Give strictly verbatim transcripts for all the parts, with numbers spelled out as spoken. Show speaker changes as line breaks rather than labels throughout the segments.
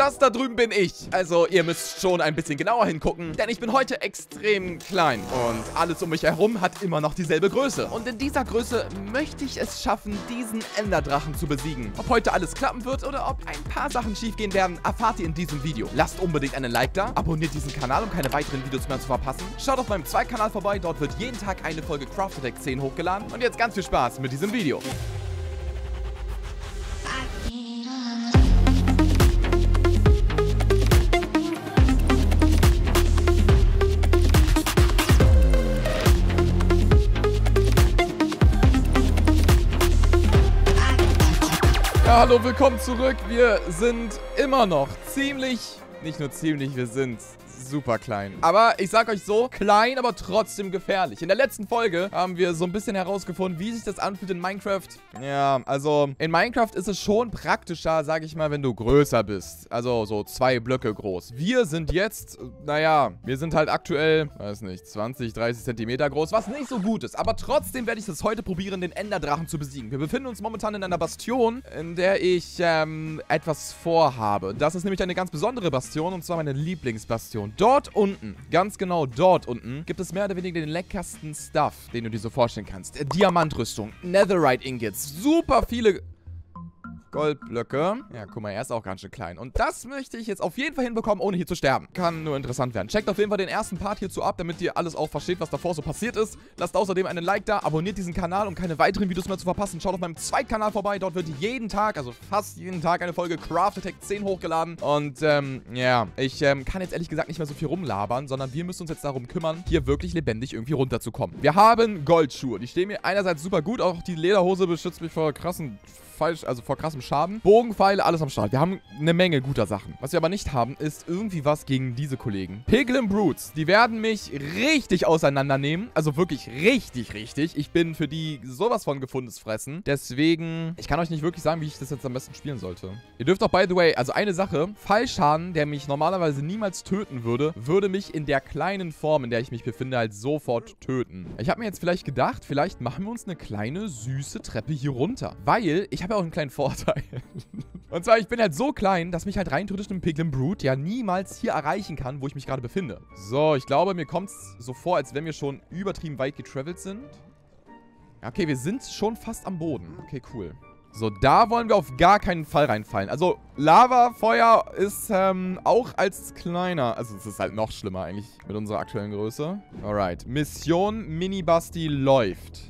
Das da drüben bin ich. Also, ihr müsst schon ein bisschen genauer hingucken, denn ich bin heute extrem klein. Und alles um mich herum hat immer noch dieselbe Größe. Und in dieser Größe möchte ich es schaffen, diesen Enderdrachen zu besiegen. Ob heute alles klappen wird oder ob ein paar Sachen schiefgehen werden, erfahrt ihr in diesem Video. Lasst unbedingt einen Like da, abonniert diesen Kanal, um keine weiteren Videos mehr zu verpassen. Schaut auf meinem zweiten Kanal vorbei, dort wird jeden Tag eine Folge Craft Attack zehn hochgeladen. Und jetzt ganz viel Spaß mit diesem Video. Ja, hallo, willkommen zurück. Wir sind immer noch ziemlich, nicht nur ziemlich, wir sind super klein. Aber ich sag euch so, klein, aber trotzdem gefährlich. In der letzten Folge haben wir so ein bisschen herausgefunden, wie sich das anfühlt in Minecraft. Ja, also in Minecraft ist es schon praktischer, sag ich mal, wenn du größer bist. Also so zwei Blöcke groß. Wir sind jetzt, naja, wir sind halt aktuell, weiß nicht, zwanzig, dreißig Zentimeter groß, was nicht so gut ist. Aber trotzdem werde ich das heute probieren, den Enderdrachen zu besiegen. Wir befinden uns momentan in einer Bastion, in der ich ähm, etwas vorhabe. Das ist nämlich eine ganz besondere Bastion, und zwar meine Lieblingsbastion. Dort unten, ganz genau dort unten, gibt es mehr oder weniger den leckersten Stuff, den du dir so vorstellen kannst. Äh, Diamantrüstung, Netherite Ingots, super viele Goldblöcke. Ja, guck mal, er ist auch ganz schön klein. Und das möchte ich jetzt auf jeden Fall hinbekommen, ohne hier zu sterben. Kann nur interessant werden. Checkt auf jeden Fall den ersten Part hierzu ab, damit ihr alles auch versteht, was davor so passiert ist. Lasst außerdem einen Like da, abonniert diesen Kanal, um keine weiteren Videos mehr zu verpassen. Schaut auf meinem zweiten Kanal vorbei. Dort wird jeden Tag, also fast jeden Tag, eine Folge Craft Attack zehn hochgeladen. Und, ähm, ja, ich ähm, kann jetzt ehrlich gesagt nicht mehr so viel rumlabern, sondern wir müssen uns jetzt darum kümmern, hier wirklich lebendig irgendwie runterzukommen. Wir haben Goldschuhe. Die stehen mir einerseits super gut. Auch die Lederhose beschützt mich vor krassen falsch, also vor krassem Schaden. Bogenpfeile, alles am Start. Wir haben eine Menge guter Sachen. Was wir aber nicht haben, ist irgendwie was gegen diese Kollegen. Piglin Brutes, die werden mich richtig auseinandernehmen. Also wirklich richtig, richtig. Ich bin für die sowas von gefundenes Fressen. Deswegen, ich kann euch nicht wirklich sagen, wie ich das jetzt am besten spielen sollte. Ihr dürft auch, by the way, also eine Sache, Fallschaden, der mich normalerweise niemals töten würde, würde mich in der kleinen Form, in der ich mich befinde, halt sofort töten. Ich habe mir jetzt vielleicht gedacht, vielleicht machen wir uns eine kleine, süße Treppe hier runter. Weil, ich habe auch einen kleinen Vorteil. Und zwar, ich bin halt so klein, dass mich halt rein theoretisch ein Piglin Brute ja niemals hier erreichen kann, wo ich mich gerade befinde. So, ich glaube, mir kommt es so vor, als wenn wir schon übertrieben weit getravelt sind. Ja, okay, wir sind schon fast am Boden. Okay, cool. So, da wollen wir auf gar keinen Fall reinfallen. Also, Lava-Feuer ist ähm, auch als kleiner. Also, es ist halt noch schlimmer eigentlich mit unserer aktuellen Größe. Alright. Mission Mini-Basti läuft.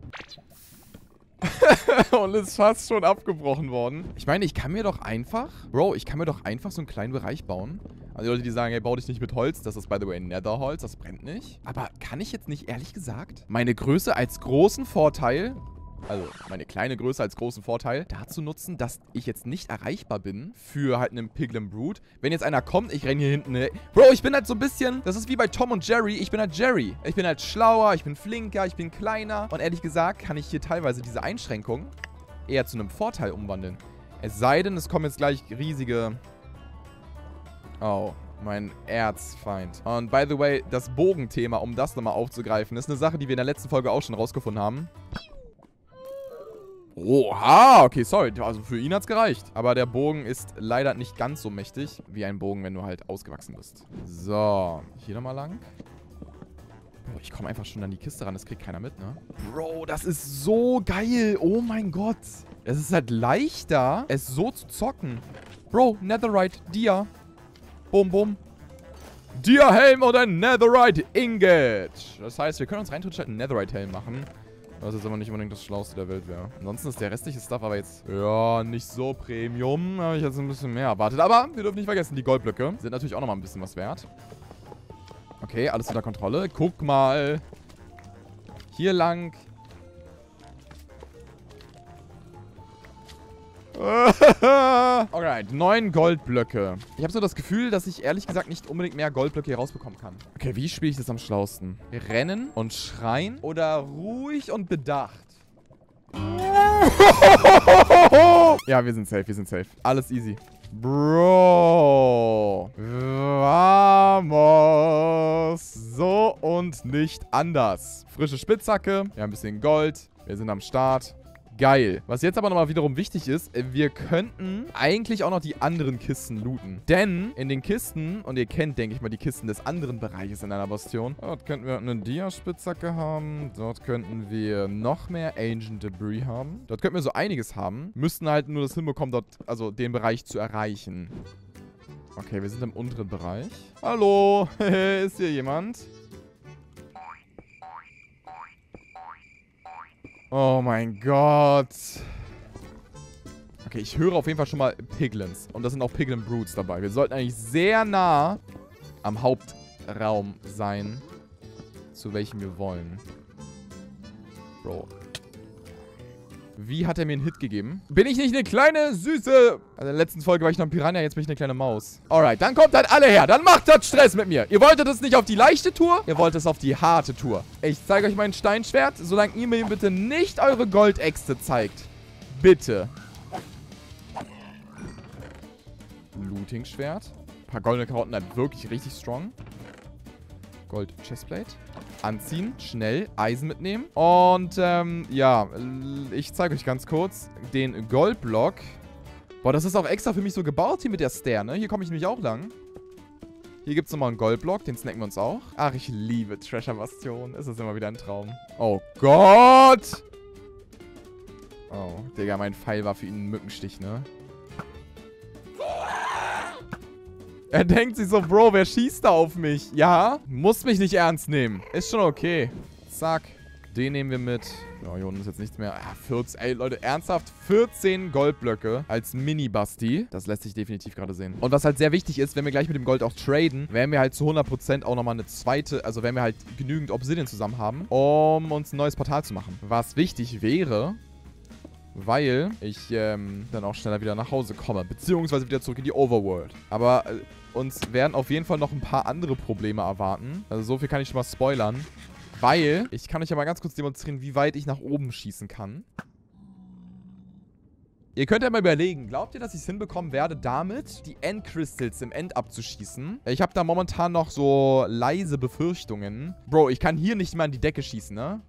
Und ist fast schon abgebrochen worden. Ich meine, ich kann mir doch einfach... Bro, ich kann mir doch einfach so einen kleinen Bereich bauen. Also die Leute, die sagen, hey, bau dich nicht mit Holz. Das ist, by the way, Netherholz. Das brennt nicht. Aber kann ich jetzt nicht, ehrlich gesagt, meine Größe als großen Vorteil... Also, meine kleine Größe als großen Vorteil, dazu nutzen, dass ich jetzt nicht erreichbar bin für halt einen Piglin Brute. Wenn jetzt einer kommt, ich renne hier hinten... Ne, Bro, ich bin halt so ein bisschen... Das ist wie bei Tom und Jerry. Ich bin halt Jerry. Ich bin halt schlauer, ich bin flinker, ich bin kleiner. Und ehrlich gesagt kann ich hier teilweise diese Einschränkung eher zu einem Vorteil umwandeln. Es sei denn, es kommen jetzt gleich riesige... Oh, mein Erzfeind. Und by the way, das Bogenthema, um das nochmal aufzugreifen, ist eine Sache, die wir in der letzten Folge auch schon rausgefunden haben. Oha, okay, sorry. Also für ihn hat's gereicht. Aber der Bogen ist leider nicht ganz so mächtig wie ein Bogen, wenn du halt ausgewachsen bist. So, hier nochmal lang. Bro, ich komme einfach schon an die Kiste ran. Das kriegt keiner mit, ne? Bro, das ist so geil. Oh mein Gott. Es ist halt leichter, es so zu zocken. Bro, Netherite, Dia. Bum, bum. Dia-Helm oder Netherite Ingot. Das heißt, wir können uns rein theoretisch halt einen Netherite-Helm machen. Was jetzt aber nicht unbedingt das Schlauste der Welt wäre. Ansonsten ist der restliche Stuff aber jetzt, ja, nicht so Premium. Habe ich jetzt ein bisschen mehr erwartet. Aber wir dürfen nicht vergessen, die Goldblöcke sind natürlich auch nochmal ein bisschen was wert. Okay, alles unter Kontrolle. Guck mal. Hier lang. Alright, neun Goldblöcke. Ich habe so das Gefühl, dass ich ehrlich gesagt nicht unbedingt mehr Goldblöcke hier rausbekommen kann. Okay, wie spiele ich das am schlausten? Rennen und schreien oder ruhig und bedacht? Ja, wir sind safe, wir sind safe. Alles easy. Bro. Vamos. So und nicht anders. Frische Spitzhacke. Wir haben ein bisschen Gold. Wir sind am Start. Geil. Was jetzt aber nochmal wiederum wichtig ist, wir könnten eigentlich auch noch die anderen Kisten looten. Denn in den Kisten, und ihr kennt, denke ich mal, die Kisten des anderen Bereiches in einer Bastion. Dort könnten wir eine Dia-Spitzhacke haben. Dort könnten wir noch mehr Ancient Debris haben. Dort könnten wir so einiges haben. Müssten halt nur das hinbekommen, dort, also den Bereich zu erreichen. Okay, wir sind im unteren Bereich. Hallo, ist hier jemand? Oh mein Gott. Okay, ich höre auf jeden Fall schon mal Piglins. Und das sind auch Piglin Broods dabei. Wir sollten eigentlich sehr nah am Hauptraum sein, zu welchem wir wollen. Bro. Wie hat er mir einen Hit gegeben? Bin ich nicht eine kleine, süße... Also in der letzten Folge war ich noch ein Piranha, jetzt bin ich eine kleine Maus. Alright, dann kommt halt alle her. Dann macht das Stress mit mir. Ihr wolltet es nicht auf die leichte Tour, ihr wollt es auf die harte Tour. Ich zeige euch mein Steinschwert, solange ihr mir bitte nicht eure Goldäxte zeigt. Bitte. Looting-Schwert. Ein paar goldene Karotten, halt wirklich richtig strong. Gold-Chestplate. Anziehen, schnell, Eisen mitnehmen. Und, ähm, ja, ich zeige euch ganz kurz den Goldblock. Boah, das ist auch extra für mich so gebaut hier mit der Stair, ne? Hier komme ich nämlich auch lang. Hier gibt es nochmal einen Goldblock, den snacken wir uns auch. Ach, ich liebe Treasure Bastion. Es ist immer wieder ein Traum. Oh Gott! Oh, Digga, mein Pfeil war für ihn ein Mückenstich, ne? Er denkt sich so, Bro, wer schießt da auf mich? Ja, muss mich nicht ernst nehmen. Ist schon okay. Zack. Den nehmen wir mit. Ja, hier unten ist jetzt nichts mehr. Ah, vierzehn. Ey, Leute, ernsthaft. vierzehn Goldblöcke als Mini-Basti. Das lässt sich definitiv gerade sehen. Und was halt sehr wichtig ist, wenn wir gleich mit dem Gold auch traden, werden wir halt zu hundert Prozent auch nochmal eine zweite, also wenn wir halt genügend Obsidian zusammen haben, um uns ein neues Portal zu machen. Was wichtig wäre, weil ich ähm, dann auch schneller wieder nach Hause komme. Beziehungsweise wieder zurück in die Overworld. Aber äh, uns werden auf jeden Fall noch ein paar andere Probleme erwarten. Also so viel kann ich schon mal spoilern. Weil, ich kann euch ja mal ganz kurz demonstrieren, wie weit ich nach oben schießen kann. Ihr könnt ja mal überlegen, glaubt ihr, dass ich es hinbekommen werde, damit die Endcrystals im End abzuschießen? Ich habe da momentan noch so leise Befürchtungen. Bro, ich kann hier nicht mal an die Decke schießen, ne?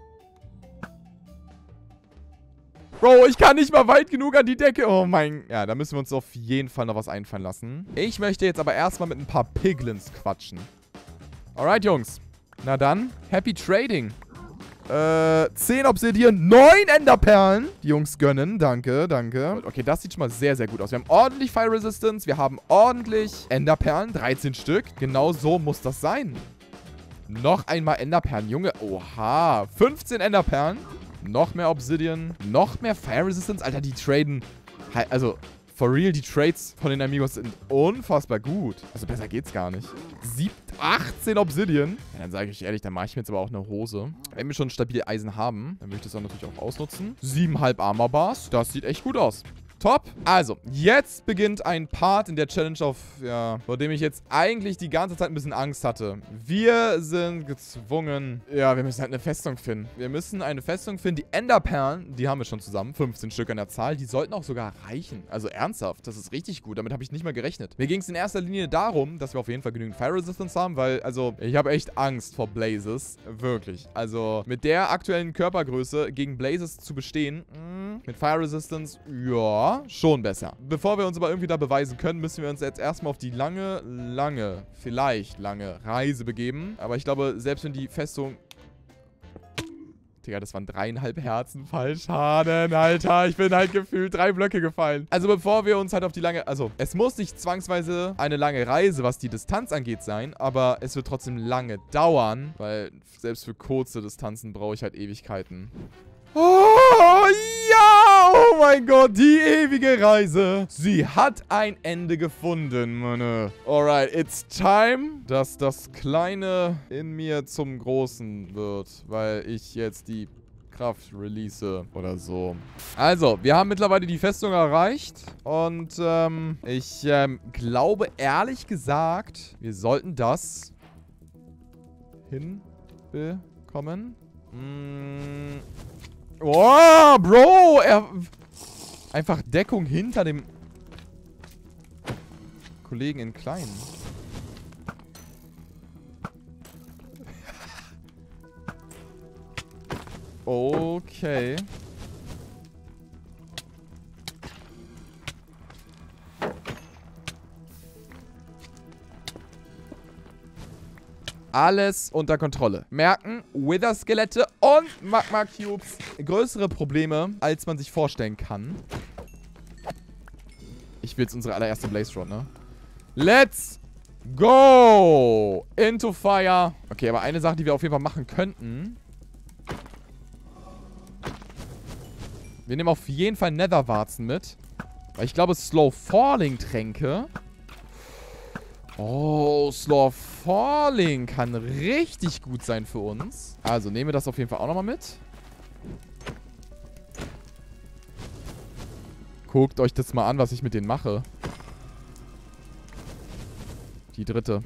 Bro, ich kann nicht mal weit genug an die Decke. Oh mein... Ja, da müssen wir uns auf jeden Fall noch was einfallen lassen. Ich möchte jetzt aber erstmal mit ein paar Piglins quatschen. Alright, Jungs. Na dann, happy trading. Äh, zehn Obsidian, neun Enderperlen. Die Jungs gönnen, danke, danke. Okay, das sieht schon mal sehr, sehr gut aus. Wir haben ordentlich Fire Resistance, wir haben ordentlich Enderperlen, dreizehn Stück. Genau so muss das sein. Noch einmal Enderperlen, Junge. Oha, fünfzehn Enderperlen. Noch mehr Obsidian. Noch mehr Fire Resistance. Alter, die traden... Also, for real, die Trades von den Amigos sind unfassbar gut. Also, besser geht's gar nicht. Sieb achtzehn Obsidian. Ja, dann sage ich ehrlich, dann mache ich mir jetzt aber auch eine Hose. Wenn wir schon stabil Eisen haben, dann würde ich das auch natürlich auch ausnutzen. siebeneinhalb Armor Bars. Das sieht echt gut aus. Top. Also, jetzt beginnt ein Part in der Challenge, auf, ja, vor dem ich jetzt eigentlich die ganze Zeit ein bisschen Angst hatte. Wir sind gezwungen, ja, wir müssen halt eine Festung finden. Wir müssen eine Festung finden. Die Enderperlen, die haben wir schon zusammen. fünfzehn Stück an der Zahl. Die sollten auch sogar reichen. Also ernsthaft, das ist richtig gut. Damit habe ich nicht mal gerechnet. Mir ging es in erster Linie darum, dass wir auf jeden Fall genügend Fire Resistance haben, weil, also, ich habe echt Angst vor Blazes. Wirklich. Also, mit der aktuellen Körpergröße gegen Blazes zu bestehen, mh, mit Fire Resistance, ja, schon besser. Bevor wir uns aber irgendwie da beweisen können, müssen wir uns jetzt erstmal auf die lange, lange, vielleicht lange Reise begeben. Aber ich glaube, selbst wenn die Festung... Digga, das waren dreieinhalb Herzen. Fallschaden, Alter. Ich bin halt gefühlt drei Blöcke gefallen. Also bevor wir uns halt auf die lange... Also, es muss nicht zwangsweise eine lange Reise, was die Distanz angeht, sein. Aber es wird trotzdem lange dauern. Weil selbst für kurze Distanzen brauche ich halt Ewigkeiten. Oh, ja! Oh mein Gott, die ewige Reise. Sie hat ein Ende gefunden, meine. Alright, it's time, dass das Kleine in mir zum Großen wird, weil ich jetzt die Kraft release oder so. Also, wir haben mittlerweile die Festung erreicht und ähm, ich ähm, glaube ehrlich gesagt, wir sollten das hinbekommen. Mmh. Oh, Bro! Er... Einfach Deckung hinter dem... Kollegen in klein. Okay. Alles unter Kontrolle. Merken, Wither-Skelette und Magma-Cubes. Größere Probleme, als man sich vorstellen kann. Ich will jetzt unsere allererste Blaze Rod, ne? Let's go! Into Fire. Okay, aber eine Sache, die wir auf jeden Fall machen könnten. Wir nehmen auf jeden Fall Netherwarzen mit. Weil ich glaube, Slow Falling Tränke. Oh, Slow Falling kann richtig gut sein für uns. Also nehmen wir das auf jeden Fall auch nochmal mit. Guckt euch das mal an, was ich mit denen mache. Die dritte.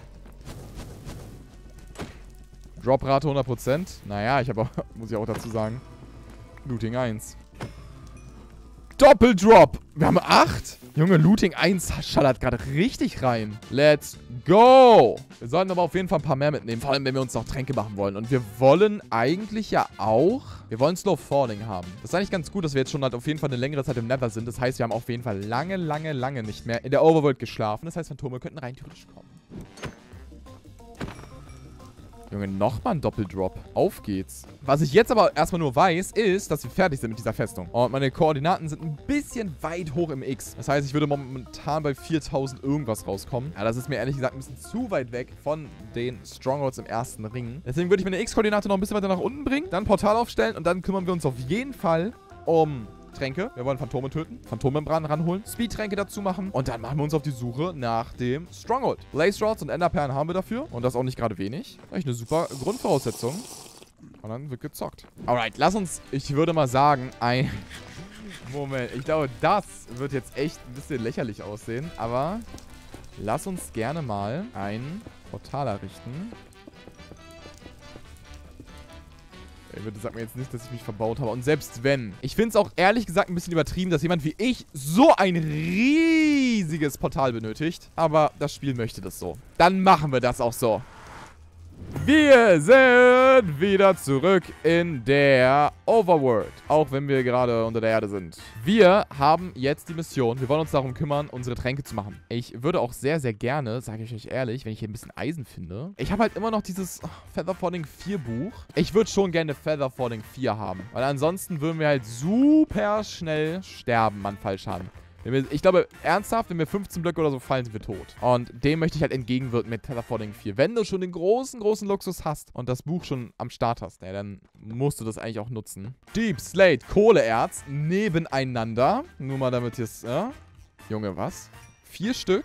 Droprate hundert Prozent. Naja, ich habe auch, muss ich auch dazu sagen, Looting eins. Doppeldrop. Wir haben acht. Junge, Looting eins schallert gerade richtig rein. Let's go. Wir sollten aber auf jeden Fall ein paar mehr mitnehmen. Vor allem, wenn wir uns noch Tränke machen wollen. Und wir wollen eigentlich ja auch... Wir wollen Slow Falling haben. Das ist eigentlich ganz gut, dass wir jetzt schon halt auf jeden Fall eine längere Zeit im Nether sind. Das heißt, wir haben auf jeden Fall lange, lange, lange nicht mehr in der Overworld geschlafen. Das heißt, Phantome könnten rein theoretisch kommen. Junge, nochmal ein Doppeldrop. Auf geht's. Was ich jetzt aber erstmal nur weiß, ist, dass wir fertig sind mit dieser Festung. Und meine Koordinaten sind ein bisschen weit hoch im X. Das heißt, ich würde momentan bei viertausend irgendwas rauskommen. Ja, das ist mir ehrlich gesagt ein bisschen zu weit weg von den Strongholds im ersten Ring. Deswegen würde ich meine X-Koordinate noch ein bisschen weiter nach unten bringen, dann ein Portal aufstellen und dann kümmern wir uns auf jeden Fall um... Tränke. Wir wollen Phantome töten. Phantommembran ranholen. Speed-Tränke dazu machen. Und dann machen wir uns auf die Suche nach dem Stronghold. Blaze Rods und Enderperlen haben wir dafür. Und das auch nicht gerade wenig. Eigentlich eine super Grundvoraussetzung. Und dann wird gezockt. Alright, lass uns, ich würde mal sagen, ein... Moment, ich glaube, das wird jetzt echt ein bisschen lächerlich aussehen. Aber lass uns gerne mal ein Portal errichten. Bitte sag mir jetzt nicht, dass ich mich verbaut habe. Und selbst wenn. Ich finde es auch ehrlich gesagt ein bisschen übertrieben, dass jemand wie ich so ein riesiges Portal benötigt. Aber das Spiel möchte das so. Dann machen wir das auch so. Wir sind wieder zurück in der Overworld. Auch wenn wir gerade unter der Erde sind. Wir haben jetzt die Mission. Wir wollen uns darum kümmern, unsere Tränke zu machen. Ich würde auch sehr, sehr gerne, sage ich euch ehrlich, wenn ich hier ein bisschen Eisen finde. Ich habe halt immer noch dieses Featherfalling vier Buch. Ich würde schon gerne Featherfalling vier haben. Weil ansonsten würden wir halt super schnell sterben an Fallschaden. Wenn wir, ich glaube, ernsthaft, wenn wir fünfzehn Blöcke oder so fallen, sind wir tot. Und dem möchte ich halt entgegenwirken mit Featherfalling vier. Wenn du schon den großen, großen Luxus hast und das Buch schon am Start hast, ja, dann musst du das eigentlich auch nutzen. Deep Slate, Kohleerz nebeneinander. Nur mal damit ihr es, ja? Junge, was? Vier Stück?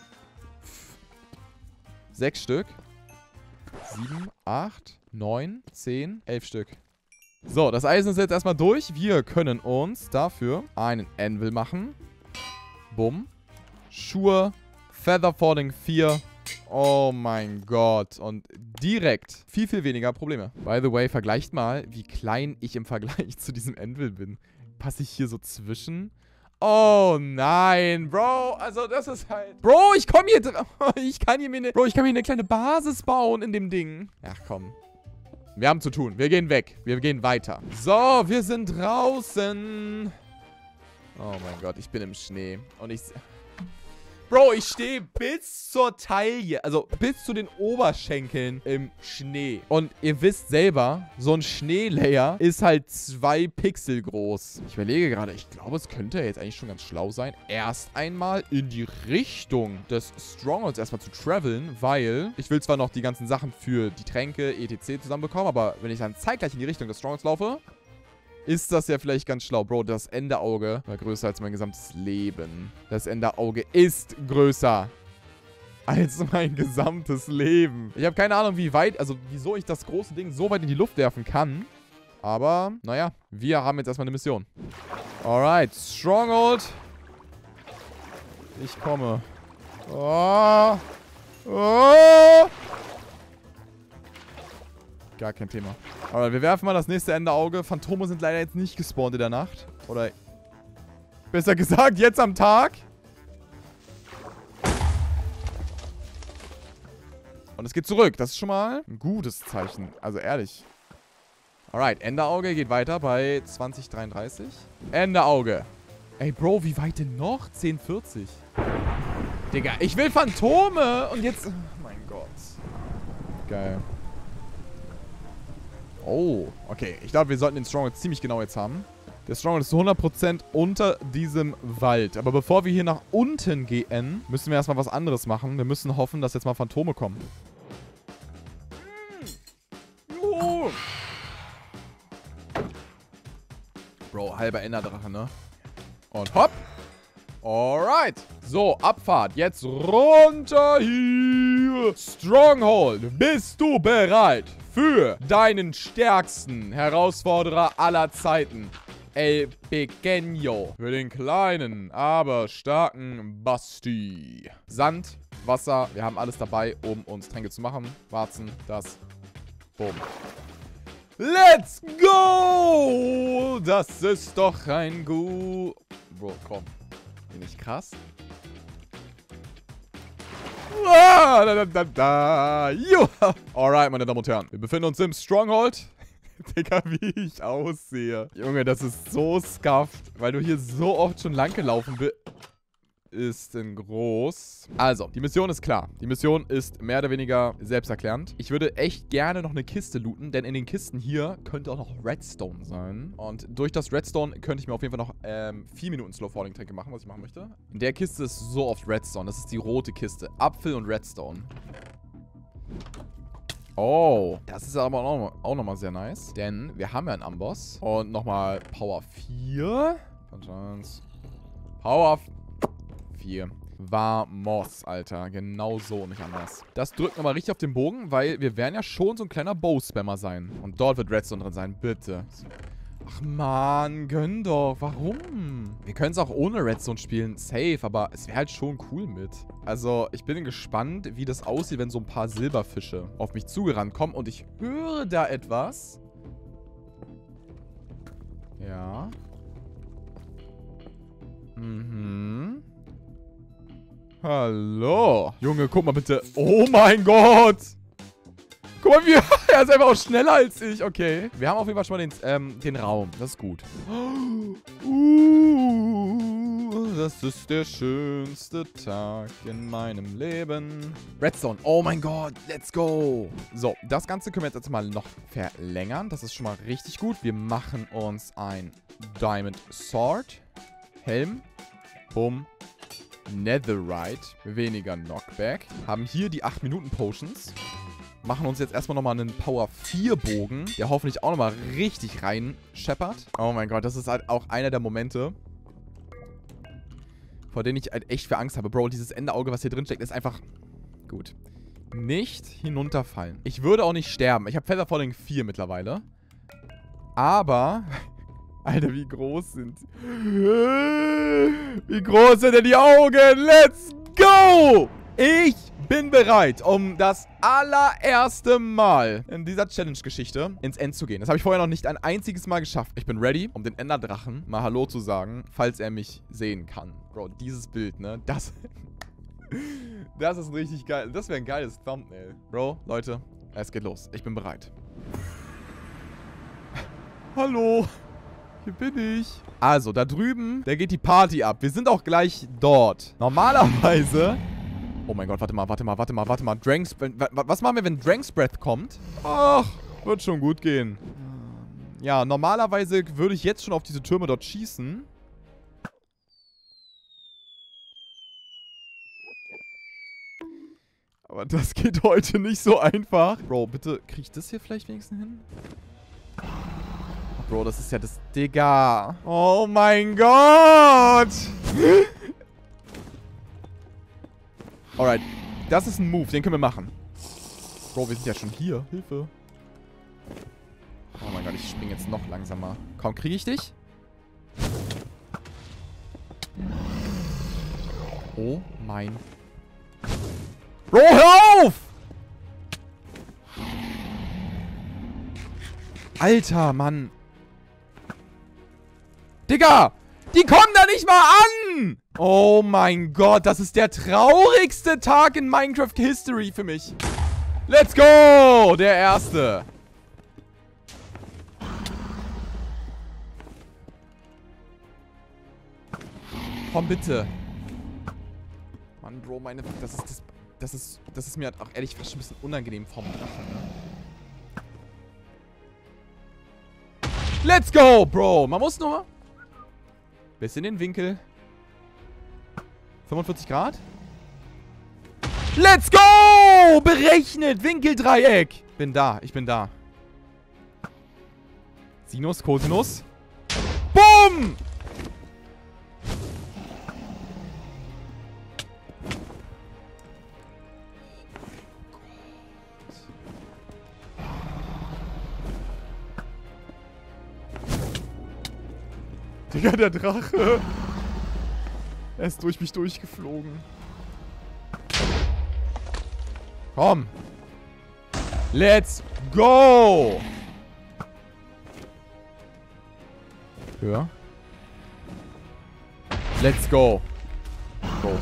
Sechs Stück? Sieben, acht, neun, zehn, elf Stück. So, das Eisen ist jetzt erstmal durch. Wir können uns dafür einen Anvil machen. Bumm. Schuhe. Featherfalling vier. Oh mein Gott. Und direkt viel, viel weniger Probleme. By the way, vergleicht mal, wie klein ich im Vergleich zu diesem Anvil bin. Passe ich hier so zwischen? Oh nein, Bro. Also das ist halt... Bro, ich komme hier... Ich kann hier mir eine... Bro, ich kann mir eine kleine Basis bauen in dem Ding. Ach komm. Wir haben zu tun. Wir gehen weg. Wir gehen weiter. So, wir sind draußen. Oh mein Gott, ich bin im Schnee. Und ich... Bro, ich stehe bis zur Taille, also bis zu den Oberschenkeln im Schnee. Und ihr wisst selber, so ein Schneelayer ist halt zwei Pixel groß. Ich überlege gerade, ich glaube, es könnte ja jetzt eigentlich schon ganz schlau sein, erst einmal in die Richtung des Strongholds erstmal zu traveln, weil ich will zwar noch die ganzen Sachen für die Tränke, et cetera zusammenbekommen, aber wenn ich dann zeitgleich in die Richtung des Strongholds laufe, ist das ja vielleicht ganz schlau. Bro, das Enderauge war größer als mein gesamtes Leben. Das Enderauge ist größer als mein gesamtes Leben. Ich habe keine Ahnung, wie weit, also wieso ich das große Ding so weit in die Luft werfen kann. Aber, naja, wir haben jetzt erstmal eine Mission. Alright, Stronghold. Ich komme. Oh. Oh. Gar kein Thema. Aber wir werfen mal das nächste Enderauge. Phantome sind leider jetzt nicht gespawnt in der Nacht. Oder besser gesagt, jetzt am Tag. Und es geht zurück. Das ist schon mal ein gutes Zeichen. Also ehrlich. Alright, Enderauge geht weiter bei zwanzig dreiunddreißig. Enderauge. Ey, Bro, wie weit denn noch? zehn vierzig. Digga, ich will Phantome. Und jetzt... Oh mein Gott. Geil. Oh, okay. Ich glaube, wir sollten den Stronghold ziemlich genau jetzt haben. Der Stronghold ist zu hundert Prozent unter diesem Wald. Aber bevor wir hier nach unten gehen, müssen wir erstmal was anderes machen. Wir müssen hoffen, dass jetzt mal Phantome kommen. Oh. Bro, halber Enderdrache, ne? Und hopp. Alright. So, Abfahrt. Jetzt runter hier. Stronghold, bist du bereit für deinen stärksten Herausforderer aller Zeiten? El Pequeño. Für den kleinen, aber starken Basti. Sand, Wasser, wir haben alles dabei, um uns Tränke zu machen. Warzen, das. Boom. Let's go! Das ist doch ein gut... Bro, komm. Bin ich krass? Ah, da, da, da, da. Juha. Alright, meine Damen und Herren. Wir befinden uns im Stronghold. Digga, wie ich aussehe. Junge, das ist so scuffed, weil du hier so oft schon lang gelaufen bist. Ist in groß. Also, die Mission ist klar. Die Mission ist mehr oder weniger selbsterklärend. Ich würde echt gerne noch eine Kiste looten, denn in den Kisten hier könnte auch noch Redstone sein. Und durch das Redstone könnte ich mir auf jeden Fall noch ähm, vier Minuten Slow-Falling-Tränke machen, was ich machen möchte. In der Kiste ist so oft Redstone. Das ist die rote Kiste. Apfel und Redstone. Oh, das ist aber auch, auch nochmal sehr nice. Denn wir haben ja einen Amboss. Und nochmal Power vier. Power vier. Vamos, Alter. Genau so, nicht anders. Das drückt nochmal richtig auf den Bogen, weil wir werden ja schon so ein kleiner Bow-Spammer sein. Und dort wird Redstone drin sein, bitte. Ach man, gönn doch. Warum? Wir können es auch ohne Redstone spielen, safe, aber es wäre halt schon cool mit. Also, ich bin gespannt, wie das aussieht, wenn so ein paar Silberfische auf mich zugerannt kommen. Und ich höre da etwas. Ja. Mhm. Hallo. Junge, guck mal bitte. Oh mein Gott. Guck mal, wie er ist einfach auch schneller als ich. Okay. Wir haben auf jeden Fall schon mal den, ähm, den Raum. Das ist gut. Uh, das ist der schönste Tag in meinem Leben. Redstone. Oh mein Gott. Let's go. So, das Ganze können wir jetzt mal noch verlängern. Das ist schon mal richtig gut. Wir machen uns ein Diamond Sword. Helm. Bumm. Netherite. Weniger Knockback. Haben hier die acht Minuten Potions. Machen uns jetzt erstmal nochmal einen Power vier Bogen, der hoffentlich auch nochmal richtig rein scheppert. Oh mein Gott, das ist halt auch einer der Momente, vor denen ich halt echt für Angst habe. Bro, dieses Enderauge, was hier drin steckt, ist einfach gut. Nicht hinunterfallen. Ich würde auch nicht sterben. Ich habe Feather Falling vier mittlerweile. Aber... Alter, wie groß sind... Wie groß sind denn die Augen? Let's go! Ich bin bereit, um das allererste Mal in dieser Challenge-Geschichte ins End zu gehen. Das habe ich vorher noch nicht ein einziges Mal geschafft. Ich bin ready, um den Enderdrachen mal Hallo zu sagen, falls er mich sehen kann. Bro, dieses Bild, ne? Das... Das ist richtig geil. Das wäre ein geiles Thumbnail. Bro, Leute, es geht los. Ich bin bereit. Hallo. Hier bin ich. Also, da drüben, da geht die Party ab. Wir sind auch gleich dort. Normalerweise... Oh mein Gott, warte mal, warte mal, warte mal, warte mal. Drank's... Was machen wir, wenn Drank's Breath kommt? Ach, wird schon gut gehen. Ja, normalerweise würde ich jetzt schon auf diese Türme dort schießen. Aber das geht heute nicht so einfach. Bro, bitte, krieg ich das hier vielleicht wenigstens hin? Bro, das ist ja das... Digga. Oh mein Gott. Alright. Das ist ein Move, den können wir machen. Bro, wir sind ja schon hier. Hilfe. Oh mein Gott, ich springe jetzt noch langsamer. Komm, kriege ich dich? Oh mein... Bro, hör auf! Alter, Mann. Digga! Die kommen da nicht mal an! Oh mein Gott, das ist der traurigste Tag in Minecraft History für mich. Let's go! Der erste. Komm bitte. Mann, Bro, meine... Das ist das... das ist, das ist mir halt auch ehrlich fast ein bisschen unangenehm vom Drachen, ne? Let's go, Bro. Man muss nur bisschen den Winkel. fünfundvierzig Grad. Let's go! Berechnet. Winkeldreieck. Bin da. Ich bin da. Sinus, Cosinus. Bumm! Digga, der Drache. Er ist durch mich durchgeflogen. Komm. Let's go. Höher. Let's go. Go.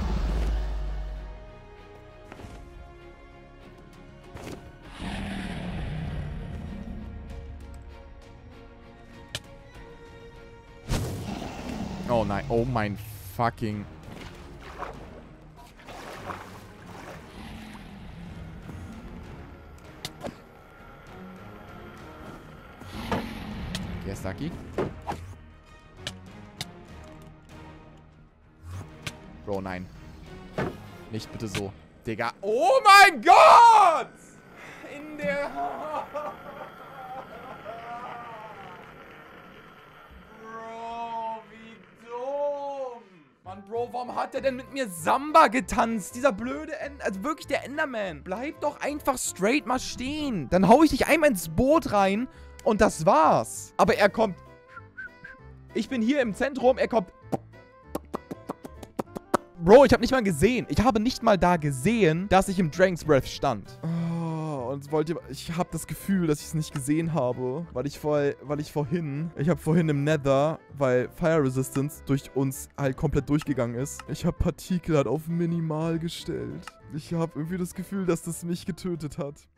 Oh nein. Oh mein fucking... Okay, Stucky. Bro, nein. Nicht bitte so. Digga. Oh mein Gott! In der... Mann, Bro, warum hat der denn mit mir Samba getanzt? Dieser blöde End... Also wirklich der Enderman. Bleib doch einfach straight mal stehen. Dann hau ich dich einmal ins Boot rein und das war's. Aber er kommt... Ich bin hier im Zentrum, er kommt... Bro, ich habe nicht mal gesehen. Ich habe nicht mal da gesehen, dass ich im Dragon's Breath stand. Oh, und wollt ihr... Ich habe das Gefühl, dass ich es nicht gesehen habe. Weil ich, vor, weil ich vorhin... Ich habe vorhin im Nether, weil Fire Resistance durch uns halt komplett durchgegangen ist. Ich habe Partikel halt auf minimal gestellt. Ich habe irgendwie das Gefühl, dass das mich getötet hat.